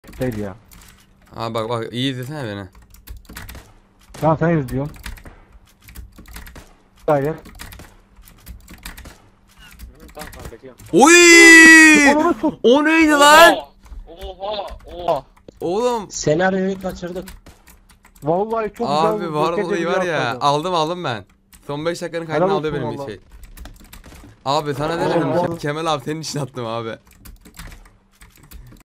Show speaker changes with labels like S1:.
S1: Değil ya.
S2: Ha bak bak iyi izlesene beni.
S1: Tamam sen izliyorsun. Gayet.
S3: Tamam tamam bekliyorum.
S2: Oy! O neydi lan?
S3: Oha! Oha!
S2: Oğlum.
S4: Senaryoyu kaçırdık.
S1: Vallahi çok
S2: Abi
S1: güzel.
S2: vallahi var ya. Aldım ben. Son 5 dakikanın kaydını
S1: Helal
S2: aldı
S1: olsun
S2: benim bir
S1: vallahi.
S2: şey. Abi sana
S1: Oğlum,
S2: demedim mi?
S1: oğlum.
S2: Kemal abi senin için attım abi.